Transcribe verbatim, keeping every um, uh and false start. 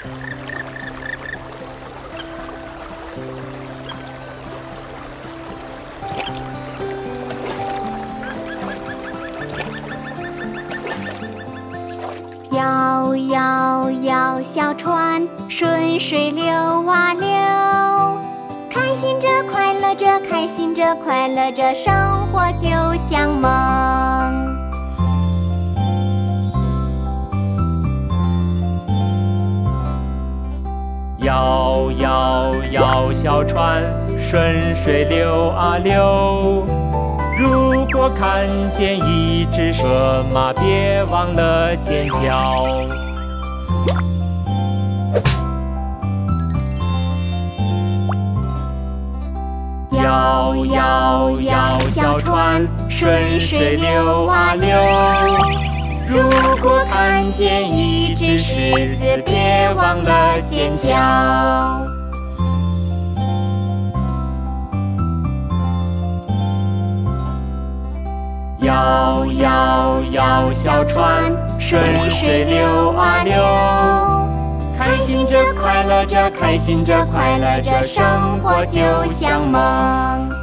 摇摇摇，小船顺水流啊流，开心着，快乐着，开心着，快乐着，生活就像梦。 摇摇摇，小船顺水流啊流。如果看见一只河马，别忘了尖叫。摇摇摇，小船顺水流啊流。如果看见一只狮子，别忘了尖叫。摇摇摇，小船顺水流啊流，开心着，快乐着，开心着，快乐着，生活就像梦。